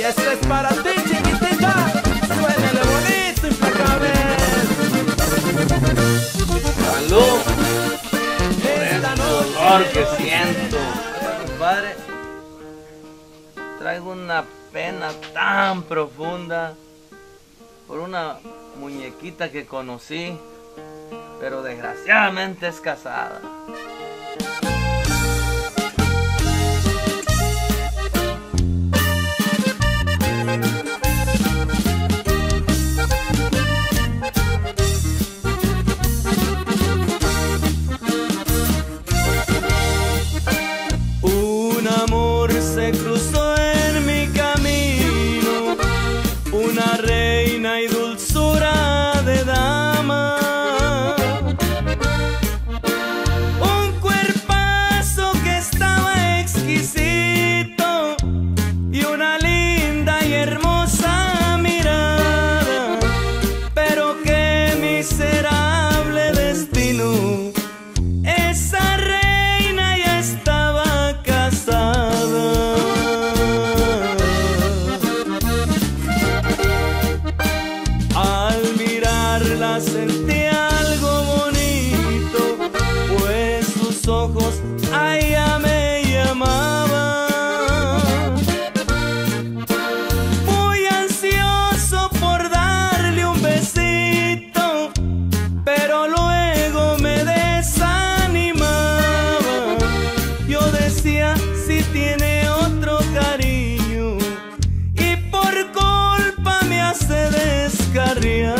esto es para ti, chiquitita. Suénale bonito, implacable. Salud. Esta noche. Dolor que siento. Compadre, traigo una pena tan profunda por una muñequita que conocí, pero desgraciadamente es casada. Un amor se cruzó en mi camino, una reina y dulzura de dama, un cuerpazo que estaba exquisito y una linda y hermosa mirada, pero qué miserable destino, esa reina ya estaba casada. Al mirarla sentí algo bonito, pues sus ojos a ella me llamaban. Muy ansioso por darle un besito, pero luego me desanimaba. Yo decía, si tiene otro cariño, y por culpa me hace descarriar.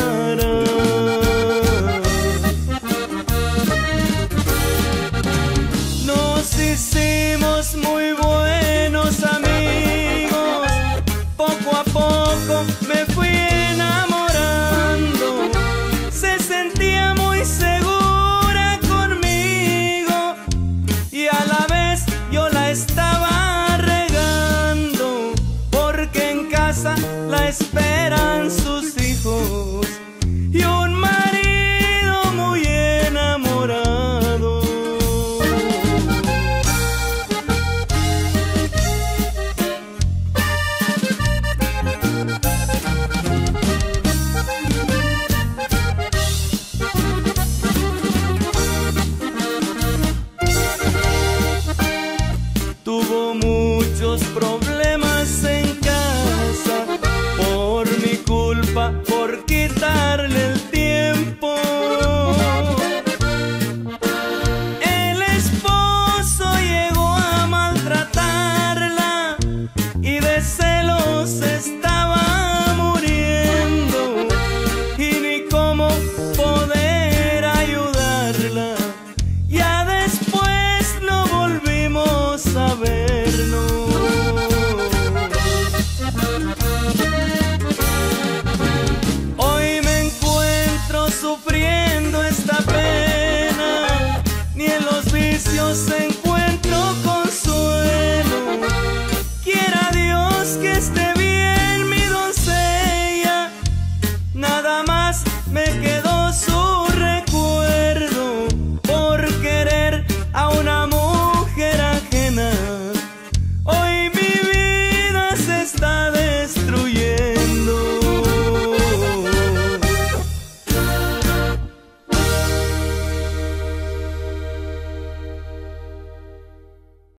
Nos hicimos muy buenos amigos, poco a poco me fui enamorando. Se sentía muy segura conmigo y a la vez yo la estaba regando, porque en casa la esperan sus hijos y un marido muy enamorado. Tuvo muchos problemas